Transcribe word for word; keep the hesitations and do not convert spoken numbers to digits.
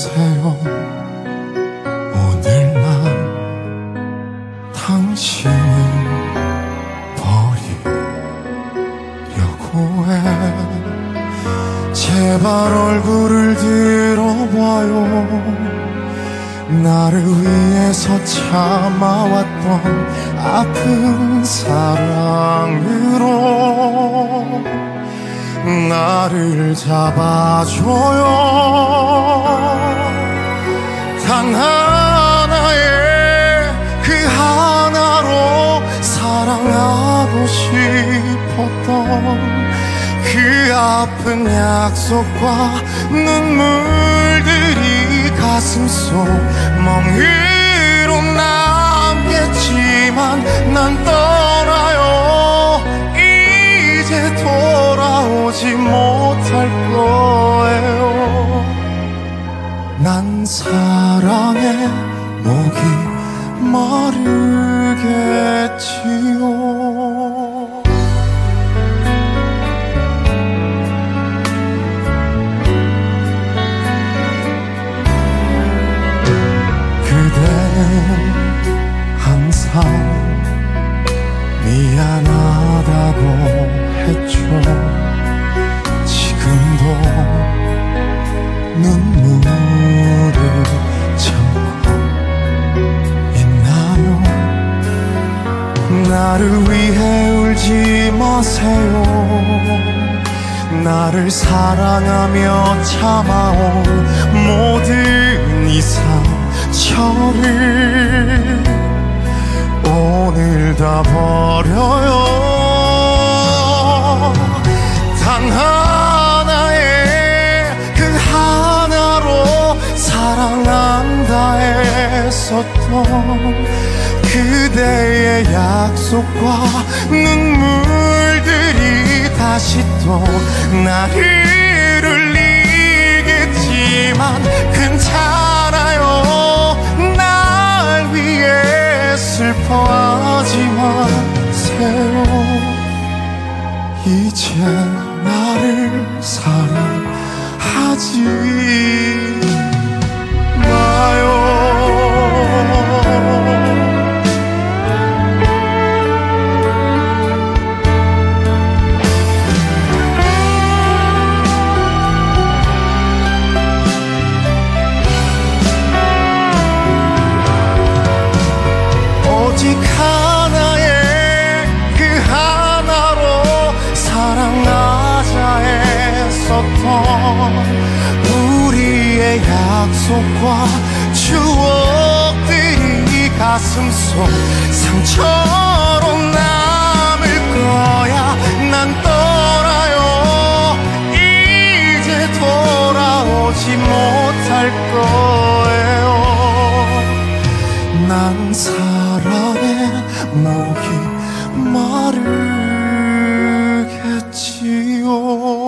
보세요. 오늘 난 당신을 버리려고 해. 제발 얼굴을 들어봐요. 나를 위해서 참아왔던 아픈 사랑으로 나를 잡아줘요. 단 하나의 그 하나로 사랑하고 싶었던 그 아픈 약속과 눈물들이 가슴속 멍으로 남겠지만 난 떠나요. 이제 돌아오지 못할 거예요. 난 사랑에 목이 마르겠지요. 항상 미안하다고 했죠. 지금도 눈물을 참고 있나요? 나를 위해 울지 마세요. 나를 사랑하며 참아온 모든 이상 저를 오늘 다 버려요. 단 하나의 그 하나로 사랑한다 했었던 그대의 약속과 눈물들이 다시 또 나를 울리겠지만 괜찮아요. 날 위해 슬퍼하지 마세요. 이제 나를 사랑하지 마요. 오직 하나의 그 하나로 사랑하자 했었던 우리의 약속과 추억들이 가슴속 상처로 남을 거야. 난 떠나요. 이제 돌아오지 못할 거예요. 난 사랑에 목이 마르겠지요.